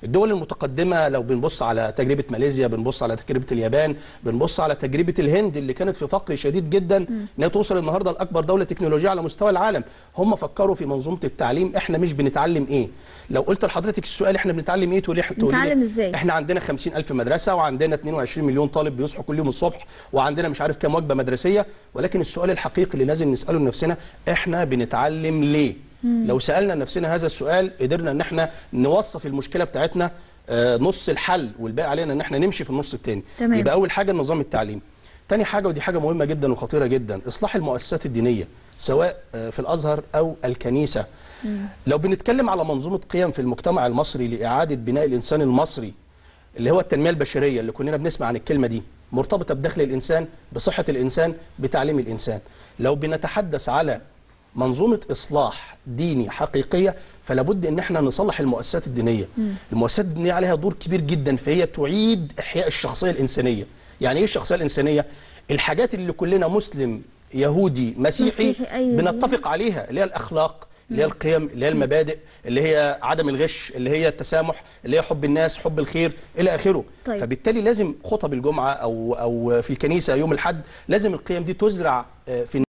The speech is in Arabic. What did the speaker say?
الدول المتقدمه لو بنبص على تجربه ماليزيا، بنبص على تجربه اليابان، بنبص على تجربه الهند اللي كانت في فقر شديد جدا انها توصل النهارده لاكبر دوله تكنولوجيه على مستوى العالم. هم فكروا في منظومه التعليم. احنا مش بنتعلم ايه؟ لو قلت لحضرتك السؤال احنا بنتعلم ايه تقولي بنتعلم ازاي؟ احنا عندنا 50,000 مدرسه، وعندنا 22 مليون طالب بيصحوا كل يوم الصبح، وعندنا مش عارف كام وجبه مدرسيه. ولكن السؤال الحقيقي اللي لازم نساله لنفسنا، احنا بنتعلم ليه؟ لو سالنا نفسنا هذا السؤال قدرنا ان احنا نوصف المشكله بتاعتنا نص الحل، والباقي علينا ان احنا نمشي في النص الثاني. يبقى اول حاجه النظام التعليمي. تاني حاجه ودي حاجه مهمه جدا وخطيره جدا، اصلاح المؤسسات الدينيه سواء في الازهر او الكنيسه. لو بنتكلم على منظومه قيم في المجتمع المصري لاعاده بناء الانسان المصري، اللي هو التنميه البشريه اللي كلنا بنسمع عن الكلمه دي، مرتبطه بدخل الانسان، بصحه الانسان، بتعليم الانسان. لو بنتحدث على منظومه اصلاح ديني حقيقيه، فلا بد ان احنا نصلح المؤسسات الدينيه. المؤسسات الدينيه عليها دور كبير جدا، فهي تعيد احياء الشخصيه الانسانيه. يعني ايه الشخصيه الانسانيه؟ الحاجات اللي كلنا مسلم يهودي مسيحي بنتفق عليها، اللي هي الاخلاق، اللي هي القيم، اللي هي المبادئ، اللي هي عدم الغش، اللي هي التسامح، اللي هي حب الناس، حب الخير الى اخره. فبالتالي لازم خطب الجمعه او في الكنيسه يوم الاحد لازم القيم دي تزرع في